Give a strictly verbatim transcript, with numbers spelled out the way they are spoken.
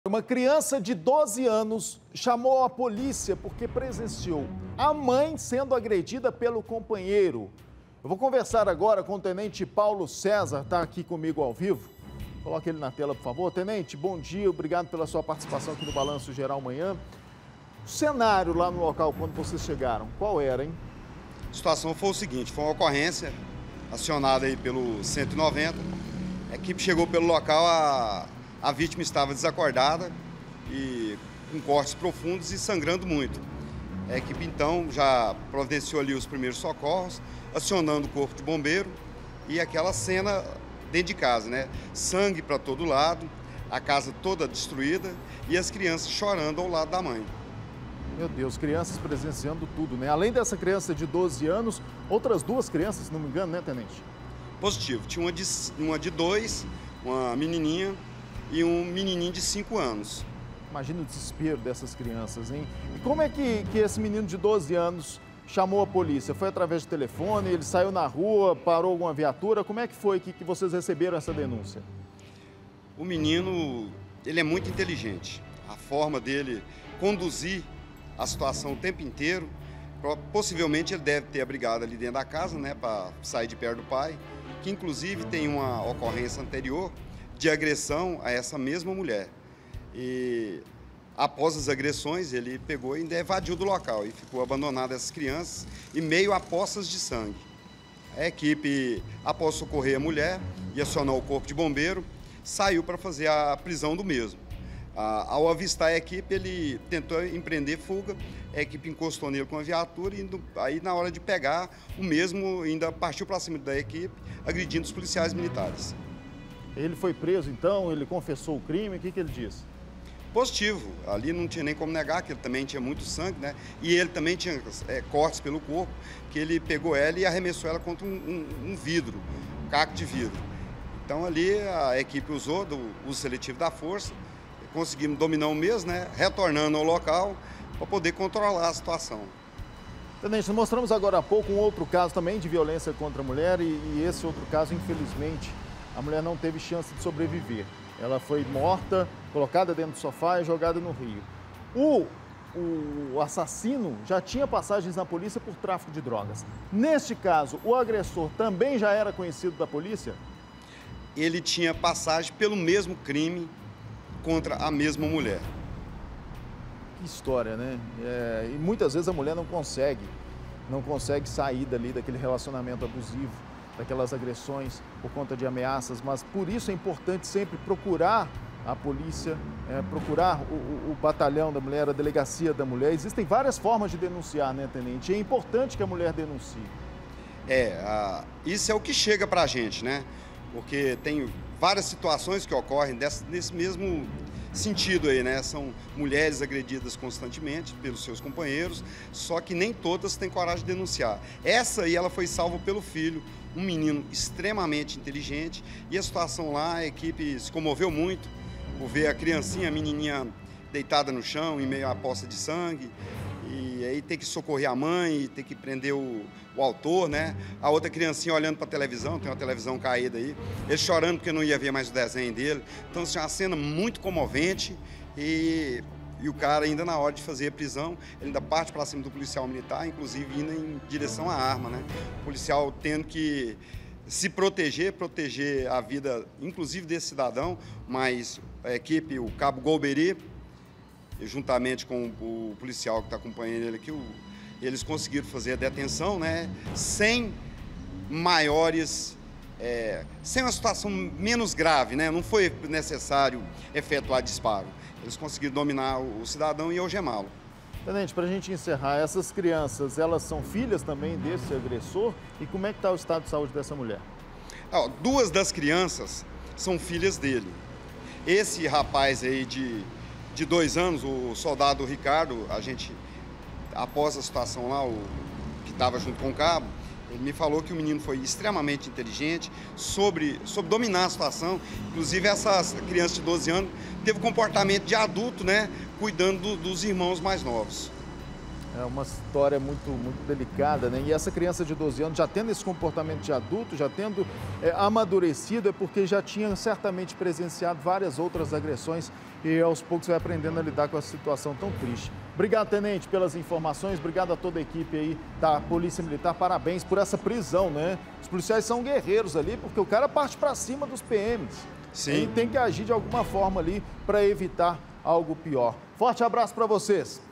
Uma criança de doze anos chamou a polícia porque presenciou a mãe sendo agredida pelo companheiro. Eu vou conversar agora com o Tenente Paulo César, está aqui comigo ao vivo. Coloque ele na tela, por favor. Tenente, bom dia, obrigado pela sua participação aqui no Balanço Geral Manhã. O cenário lá no local, quando vocês chegaram, qual era, hein? A situação foi o seguinte, foi uma ocorrência acionada aí pelo cento e noventa. A equipe chegou pelo local, a, a vítima estava desacordada e com cortes profundos e sangrando muito. A equipe então já providenciou ali os primeiros socorros, acionando o corpo de bombeiro e aquela cena dentro de casa, né? Sangue para todo lado, a casa toda destruída e as crianças chorando ao lado da mãe. Meu Deus, crianças presenciando tudo, né? Além dessa criança de doze anos, outras duas crianças, se não me engano, né, Tenente? Positivo. Tinha uma de, uma de dois, uma menininha e um menininho de cinco anos. Imagina o desespero dessas crianças, hein? E como é que, que esse menino de doze anos chamou a polícia? Foi através de telefone, ele saiu na rua, parou alguma viatura? Como é que foi que, que vocês receberam essa denúncia? O menino, ele é muito inteligente. A forma dele conduzir a situação o tempo inteiro, possivelmente ele deve ter abrigado ali dentro da casa, né, para sair de perto do pai, que inclusive tem uma ocorrência anterior de agressão a essa mesma mulher. E após as agressões, ele pegou e ainda evadiu do local e ficou abandonado essas crianças em meio a poças de sangue. A equipe, após socorrer a mulher e acionar o corpo de bombeiro, saiu para fazer a prisão do mesmo. Ah, ao avistar a equipe, ele tentou empreender fuga, a equipe encostou nele com a viatura e aí na hora de pegar, o mesmo ainda partiu para cima da equipe, agredindo os policiais militares. Ele foi preso então, ele confessou o crime, o que, que ele disse? Positivo, ali não tinha nem como negar que ele também tinha muito sangue, né? E ele também tinha é, cortes pelo corpo, que ele pegou ela e arremessou ela contra um, um, um vidro, um caco de vidro. Então ali a equipe usou do uso seletivo da força, conseguimos dominar o mesmo, né? Retornando ao local para poder controlar a situação. Tenente, mostramos agora há pouco um outro caso também de violência contra a mulher e, e esse outro caso, infelizmente, a mulher não teve chance de sobreviver. Ela foi morta, colocada dentro do sofá e jogada no rio. O, o assassino já tinha passagens na polícia por tráfico de drogas. Neste caso, o agressor também já era conhecido da polícia? Ele tinha passagem pelo mesmo crime contra a mesma mulher. Que história, né? É, e muitas vezes a mulher não consegue, não consegue sair dali daquele relacionamento abusivo, daquelas agressões por conta de ameaças, mas por isso é importante sempre procurar a polícia, é, procurar o, o, o batalhão da mulher, a delegacia da mulher. Existem várias formas de denunciar, né, Tenente? É importante que a mulher denuncie. É, a, isso é o que chega pra gente, né? Porque tem várias situações que ocorrem desse, nesse mesmo sentido aí, né? São mulheres agredidas constantemente pelos seus companheiros, só que nem todas têm coragem de denunciar. Essa aí, ela foi salva pelo filho, um menino extremamente inteligente, e a situação lá, a equipe se comoveu muito por ver a criancinha, a menininha deitada no chão, em meio à poça de sangue, e aí ter que socorrer a mãe, ter que prender o, o autor, né? A outra criancinha olhando para a televisão, tem uma televisão caída aí, ele chorando porque não ia ver mais o desenho dele. Então, assim, é uma cena muito comovente e, e o cara ainda na hora de fazer a prisão, ele ainda parte para cima do policial militar, inclusive indo em direção à arma, né? O policial tendo que se proteger, proteger a vida, inclusive desse cidadão, mas a equipe, o cabo Golbery, juntamente com o policial que está acompanhando ele aqui, o, eles conseguiram fazer a detenção, né, sem maiores, é, sem uma situação menos grave, né, não foi necessário efetuar disparo. Eles conseguiram dominar o, o cidadão e algemá-lo. Tenente, para a gente encerrar, essas crianças, elas são filhas também desse agressor? E como é que está o estado de saúde dessa mulher? Ah, duas das crianças são filhas dele. Esse rapaz aí de de dois anos, o soldado Ricardo, a gente, após a situação lá, o que estava junto com o cabo, ele me falou que o menino foi extremamente inteligente, sobre, sobre dominar a situação. Inclusive, essa criança de doze anos teve o comportamento de adulto, né, cuidando do, dos irmãos mais novos. É uma história muito, muito delicada, né? E essa criança de doze anos, já tendo esse comportamento de adulto, já tendo é, amadurecido, é porque já tinha certamente presenciado várias outras agressões e aos poucos vai aprendendo a lidar com essa situação tão triste. Obrigado, tenente, pelas informações, obrigado a toda a equipe aí da Polícia Militar, parabéns por essa prisão, né? Os policiais são guerreiros ali, porque o cara parte para cima dos P Ms. Sim. Ele tem que agir de alguma forma ali para evitar algo pior. Forte abraço para vocês.